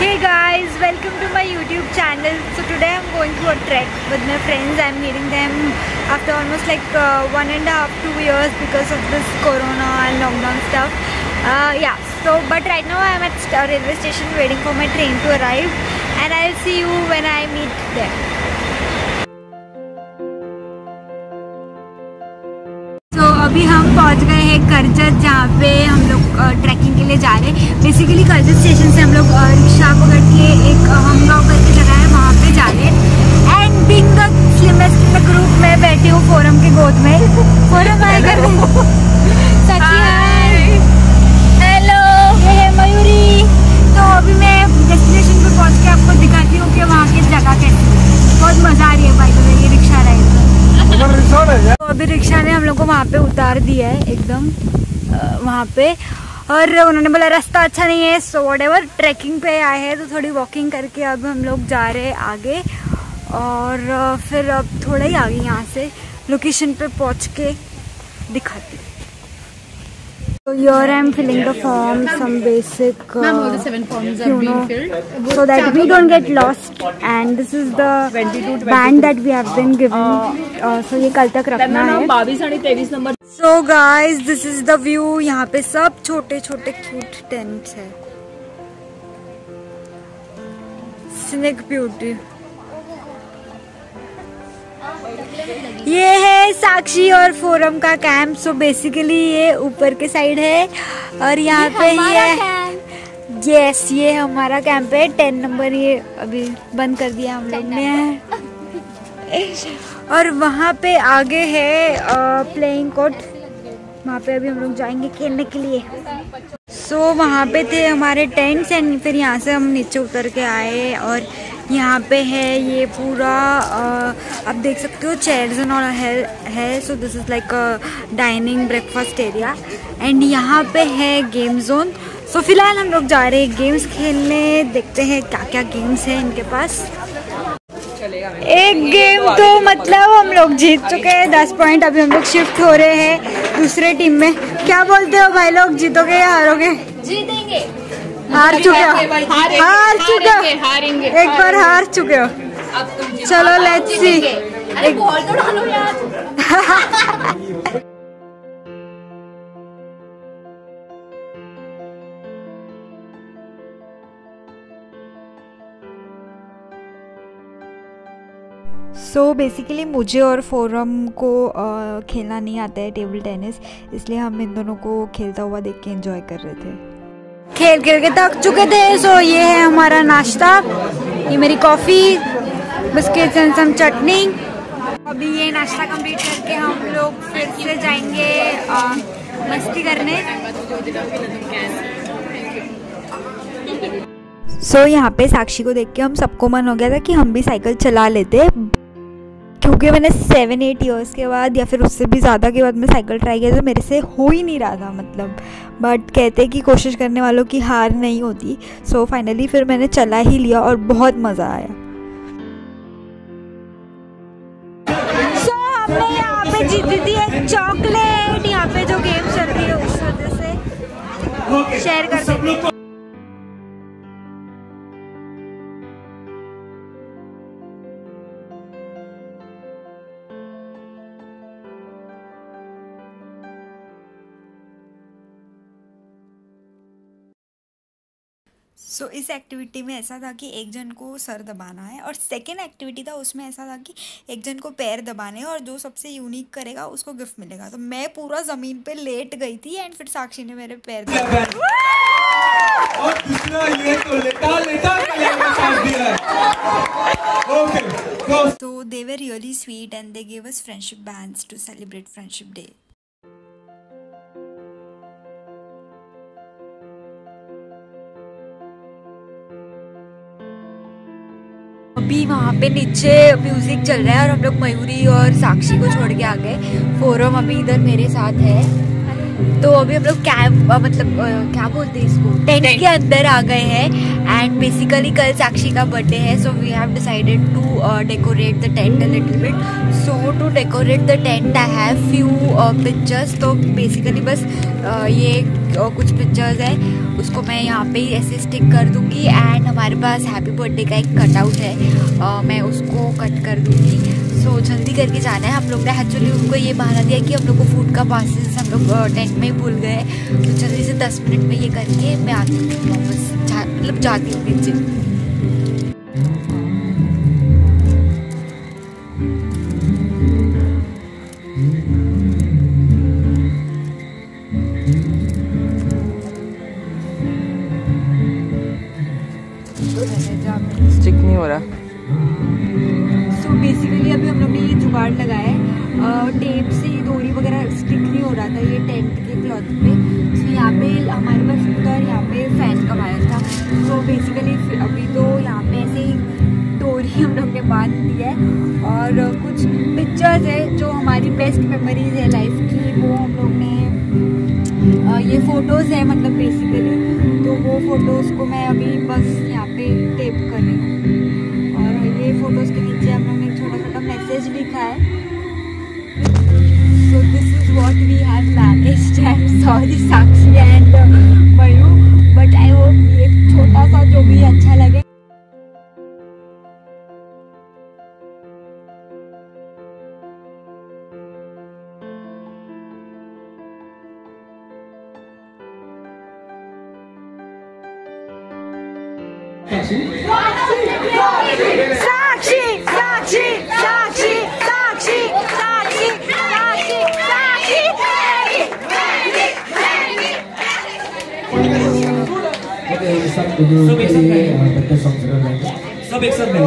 Hey guys, welcome to my YouTube channel. So today I'm going to a trek with my friends. I'm meeting them after almost like 1.5-2 years because of this corona and lockdown stuff. But right now I'm at railway station waiting for my train to arrive, and I'll see you when I meet them. तो अभी हम पहुंच गए हैं करजत, जहाँ पे हम लोग ट्रैकिंग के लिए जा रहे हैं। बेसिकली करजत स्टेशन से हम लोग रिक्शा पकड़ के एक हमगांव करके जगह है, वहाँ पे जा रहे हैं। And being the slimmest in the group में बैठी हूँ फोरम के गोद में। फोरम आए कर हेलो, ये है मयूरी। तो अभी मैं डेस्टिनेशन पे पहुँच के आपको दिखाती हूँ कि वहाँ की जगह कैसी है। बहुत मज़ा आ रही है भाई, तो ये रिक्शा राइड। तो अभी रिक्शा ने हम लोग को वहाँ पे उतार दिया है एकदम वहाँ पे, और उन्होंने बोला रास्ता अच्छा नहीं है। सो व्हाटएवर, ट्रैकिंग पे आए हैं तो थोड़ी वॉकिंग करके अब हम लोग जा रहे हैं आगे, और फिर अब थोड़ा ही आगे यहाँ से लोकेशन पे पहुँच के दिखाती हूँ। So here I am filling the form, some basic, all the 7 forms are being filled, so that we don't get lost. And this is the band that we have been given. So ये कल तक रखना है। 22 और 23 नंबर। So guys, this is the view. यहाँ पे सब छोटे छोटे क्यूट टेंट्स है। Snake beauty. ये है साक्षी और फोरम का कैंप। सो बेसिकली ये ऊपर के साइड है, और यहाँ पे ये हमारा कैंप है 10 नंबर। ये अभी बंद कर दिया हम लोग ने। और वहाँ पे आगे है प्लेइंग कोर्ट, वहाँ पे अभी हम लोग जाएंगे खेलने के लिए। सो वहाँ पे थे हमारे टेंट्स, एंड फिर यहाँ से हम नीचे उतर के आए, और यहाँ पे है ये पूरा आप देख सकते हो चेयर्स एंड ऑल है। So this is like a dining breakfast area, and यहाँ पे है गेम जोन। सो फिलहाल हम लोग जा रहे हैं गेम्स खेलने, देखते हैं क्या क्या गेम्स हैं इनके पास। एक गेम तो मतलब हम लोग जीत चुके हैं 10 पॉइंट। अभी हम लोग शिफ्ट हो रहे हैं दूसरे टीम में। क्या बोलते हो भाई लोग, जीतोगे या हारोगे? जीतेंगे। हार चुके हो? हारेंगे। एक बार हार चुके हो। चलो लेट्स सी। एक बॉल तो डालो यार। सो बेसिकली मुझे और फोरम को खेलना नहीं आता है टेबल टेनिस, इसलिए हम इन दोनों को खेलता हुआ देख के एंजॉय कर रहे थे। खेल खेल के थक चुके थे। सो ये है हमारा नाश्ता, ये मेरी coffee, biscuits and some chutney. अभी ये नाश्ता कंप्लीट करके हम लोग फिर से जाएंगे मस्ती करने। सो यहाँ पे साक्षी को देख के हम सबको मन हो गया था कि हम भी साइकिल चला लेते, क्योंकि मैंने 7-8 ईयर्स के बाद या फिर उससे भी ज़्यादा के बाद मैं साइकिल ट्राई किया, तो मेरे से हो ही नहीं रहा था मतलब। बट कहते कि कोशिश करने वालों की हार नहीं होती। सो फाइनली फिर मैंने चला ही लिया और बहुत मज़ा आया। सो हमने यहाँ पे जीती थी एक चॉकलेट। यहाँ पे जो गेम चल रही है उस वजह से शेयर कर दो। सो इस एक्टिविटी में ऐसा था कि एक जन को सर दबाना है, और सेकेंड एक्टिविटी था उसमें ऐसा था कि एक जन को पैर दबाने हैं, और जो सबसे यूनिक करेगा उसको गिफ्ट मिलेगा। तो मैं पूरा ज़मीन पे लेट गई थी, एंड फिर साक्षी ने मेरे पैर दबाए। तो they were really sweet and they gave us friendship bands to celebrate friendship day. अभी वहाँ पे नीचे म्यूजिक चल रहा है, और हम लोग मयूरी और साक्षी को छोड़ के आ गए। फोरम अभी इधर मेरे साथ है। तो अभी हम लोग कैंप मतलब क्या बोलते हैं इसको, टेंट के अंदर आ गए हैं। एंड बेसिकली कल साक्षी का बर्थडे है, so we have decided to decorate the tent a little bit. So to decorate the tent I have few pictures. तो बेसिकली बस ये कुछ पिक्चर्स है, उसको मैं यहाँ पे ही ऐसे स्टिक कर दूँगी। एंड हमारे पास हैप्पी बर्थडे का एक कटआउट है, मैं उसको कट कर दूँगी। सो जल्दी करके जाना है। हम लोग ने एक्चुअली उनको ये बहाना दिया कि हम लोग को फूड का पासेस हम लोग टेंट में ही भूल गए, तो जल्दी से 10 मिनट में ये करके मैं आती हूँ वापस, मतलब जाती हूँ नीचे। स्टिक नहीं हो रहा। सो बेसिकली अभी हम लोग ने ये जुगाड़ लगाया है, टेप से डोरी वगैरह स्टिक नहीं हो रहा था ये टेंट के क्लॉथ पे। सो यहाँ पे हमारे पास था और यहाँ पे फैन का वायर था। सो बेसिकली अभी तो यहाँ पे ऐसे ही डोरी हम लोग ने बांध दी है। और कुछ पिक्चर्स है जो हमारी बेस्ट मेमोरीज है लाइफ की, वो हम लोग ने ये फ़ोटोज़ है मतलब बेसिकली, तो वो फ़ोटोज़ को मैं अभी बस यहाँ पे टेप कर रही हूँ। और ये फ़ोटोज़ के नीचे हम लोग ने एक छोटा छोटा मैसेज लिखा है। So this is what we have managed. I am sorry Sakshi and Mayu, but I hope ये छोटा सा जो भी अच्छा लगे। साक्षी साक्षी साक्षी साक्षी साक्षी साक्षी सब एक साथ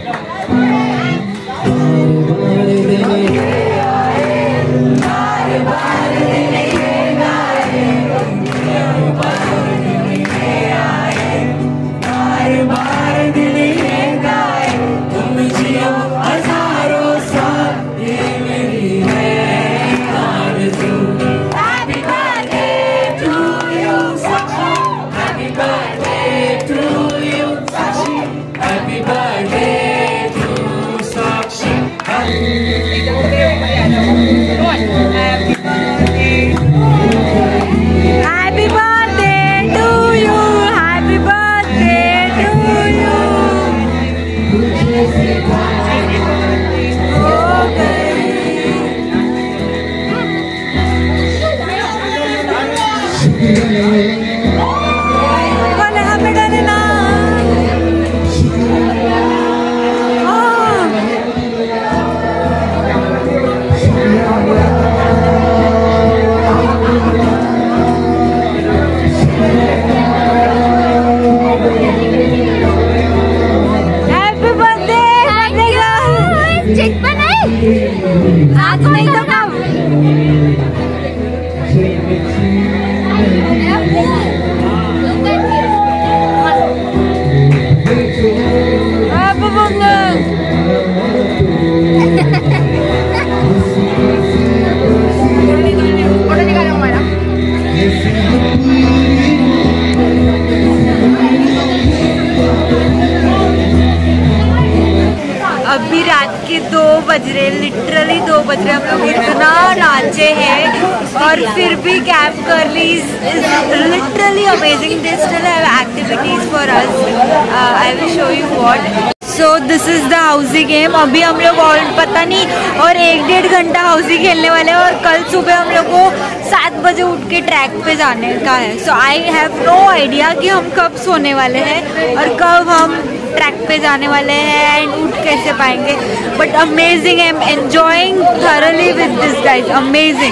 अभी रात के 2 बज रहे, लिटरली 2 बज रहे। हम लोग इतना नाचे हैं और फिर भी camp girlies is literally amazing. They still have activities for us. I will show you what. So this is the housie game. अभी हम लोग और पता नहीं और 1-1.5 घंटा हाउसी खेलने वाले हैं और कल सुबह हम लोग को 7 बजे उठ के ट्रैक पे जाने का है। So I have no idea कि हम कब सोने वाले हैं और कब हम ट्रैक पे जाने वाले हैं एंड उठ कैसे पाएंगे। But amazing, I am enjoying thoroughly with this guys, amazing.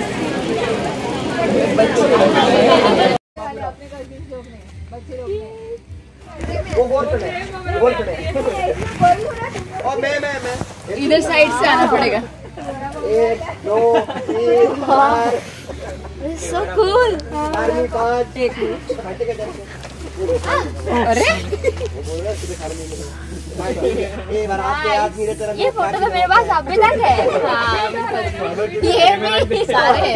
इधर साइड से आना पड़ेगा। 1 2 3 4 So cool। 5 एक मिनट अरे ये फोटो तो मेरे पास अभी तक है। ये भी सारे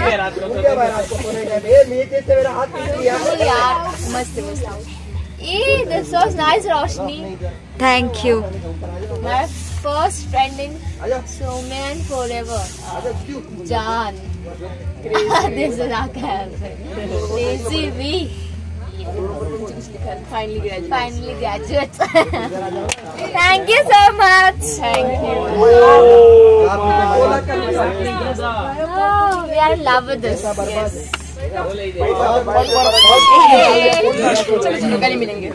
यार मस्त मस्त। ये this was nice Roshni. Thank you. My first friend in Snowman forever. John. This is our girlfriend. Lazy V. Finally graduates. Thank you so much. Thank you. Oh, we are in love with this. Yes. चलो कल मिलेंगे।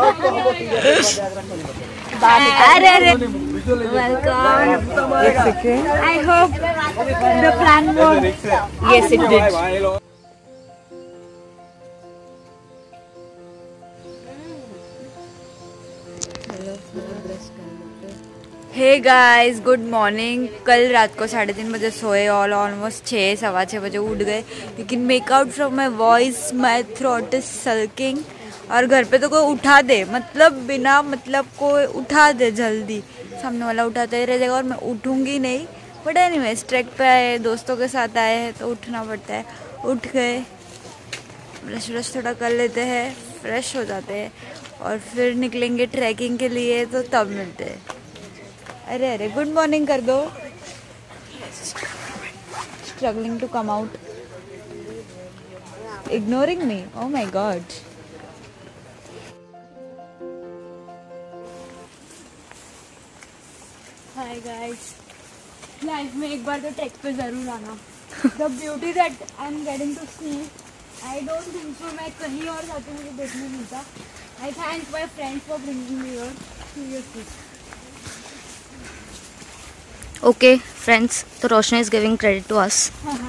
अरे अरे welcome. I hope the plan worked. Yes, it did. Hey guys, good morning. कल रात को 3:30 बजे सोए और ऑलमोस्ट 6-6:15 बजे उठ गए। You can make out from my voice, my throat is sulking. और घर पे तो कोई उठा दे, मतलब बिना मतलब कोई उठा दे जल्दी, सामने वाला उठाता ही रह जाएगा और मैं उठूँगी नहीं। बट एनीवेज ट्रैक पे आए, दोस्तों के साथ आए हैं तो उठना पड़ता है। उठ गए, ब्रश व्रश थोड़ा कर लेते हैं, फ्रेश हो जाते हैं और फिर निकलेंगे ट्रैकिंग के लिए, तो तब मिलते हैं। अरे अरे गुड मॉर्निंग कर दो। Struggling to come out, ignoring me, oh my god. Hi guys, life में एक बार तो ट्रैक पे जरूर आना। The beauty that I am getting to see, I don't think so मैं कहीं और जाती मुझे देखने मिलता। I thank my friends for bringing me here, seriously. Okay, friends. So Roshni is giving credit to us.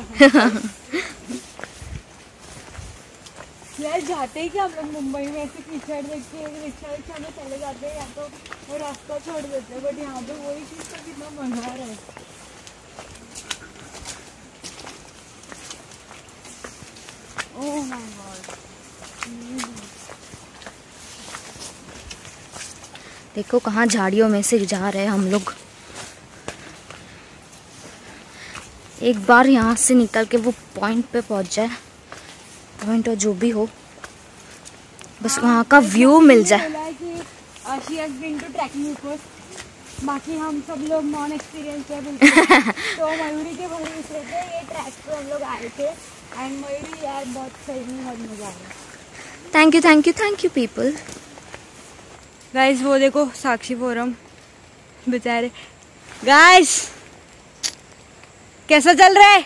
यार जाते ही कि हम लोग मुंबई में ऐसे कीचड़ देख के रिक्शा में चले जाते हैं या तो वो रास्ता छोड़ देते हैं, बट यहाँ पे वही चीज़ का कितना मजा है। ओह माय गॉड, देखो कहाँ झाड़ियों में से जा रहे हैं हम लोग। एक बार यहाँ से निकल के वो पॉइंट पे पहुँच जाए, पॉइंट और जो भी हो, बस वहाँ का व्यू मिल जाए। बाकी हम सब लोग नॉन एक्सपीरियंस है बिल्कुल। तो मयूरी के भरोसे थे, ये ट्रैक पे हम लोग आए थे एंड मयूरी यार बहुत सही में बहुत मजा आया। Thank you people. गाइस वो देखो साक्षी फोरम बेचारे। गाइस कैसा चल रहा है?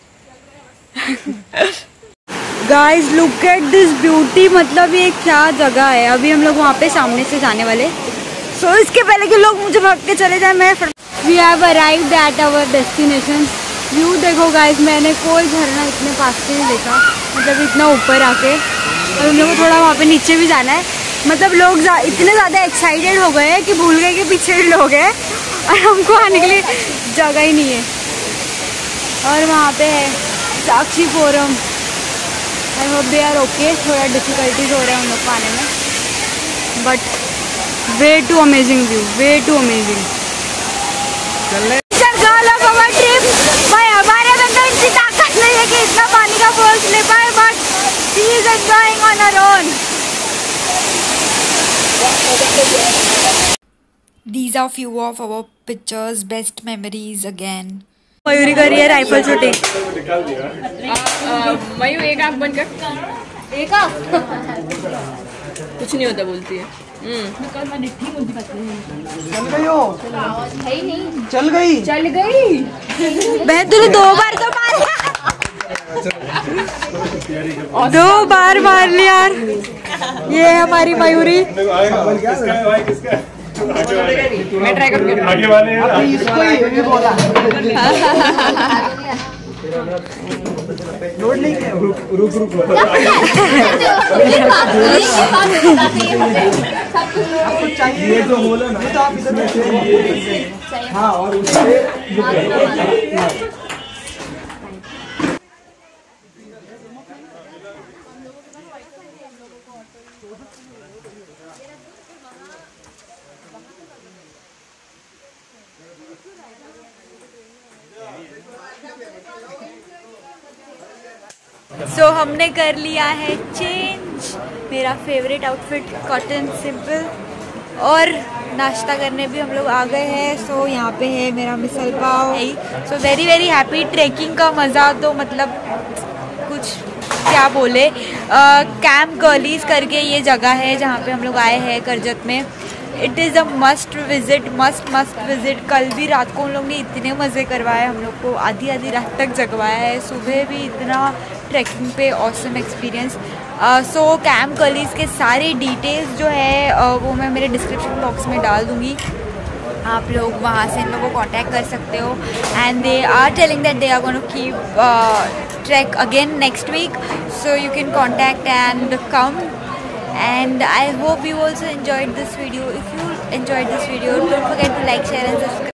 Guys look at this beauty, मतलब ये क्या जगह है। अभी हम लोग वहाँ पे सामने से जाने वाले, सो इसके पहले कि लोग मुझे भाग के चले जाए, मैं we have arrived at our destination. View देखो गाइस, मैंने कोई झरना इतने पास से नहीं देखा, मतलब इतना ऊपर आके। और हम लोग को थोड़ा वहाँ पे नीचे भी जाना है, मतलब लोग इतने ज़्यादा एक्साइटेड हो गए हैं कि भूल गए कि पीछे लोग हैं और हमको आने के लिए जगह ही नहीं है। और वहाँ पे है Sakshi forum. I hope they are okay, थोड़ा डिफिकल्टीज हो रहा है उन लोग को आने में, but way too amazing view, way too amazing. भाई हमारे अंदर इतनी ताकत नहीं है कि इतना पानी का फोर्स ले पाए, but she is enjoying on her own. These are few of our pictures, best memories again. Mayuri कर रही है राइफल शूटिंग। मयू एक आँख बंद कर। एक आँख कुछ नहीं होता बोलती है। चल गई बहन तूने 2 बार तो मारा, 2 बार मार लिया यार। ये है हमारी मयूरी। मैं ट्राई करूँगी। आगे वाले लोड नहीं किया। रुक आपको चाहिए ये जो बोला ना, तो आप इधर हाँ, और उससे सो हमने कर लिया है चेंज, मेरा फेवरेट आउटफिट कॉटन सिंपल, और नाश्ता करने भी हम लोग आ गए हैं। सो यहाँ पे है मेरा misal pav. So very very happy. Trekking का मज़ा तो मतलब कुछ क्या बोले। कैंप गर्लीज करके ये जगह है जहाँ पे हम लोग आए हैं करजत में। It is a must visit, must visit. कल भी रात को उन लोग ने इतने मज़े करवाए हम लोग को, आधी आधी रात तक जगवाया है। सुबह भी इतना ट्रैकिंग पे awesome experience. So camp girlies के सारे डिटेल्स जो है वो मैं मेरे डिस्क्रिप्शन बॉक्स में डाल दूँगी। आप लोग वहाँ से इन लोगों को कांटेक्ट कर सकते हो। And they are telling that they are going to keep track again next week, so you can contact and come. And I hope you also enjoyed this video. If you enjoyed this video, don't forget to like, share and subscribe.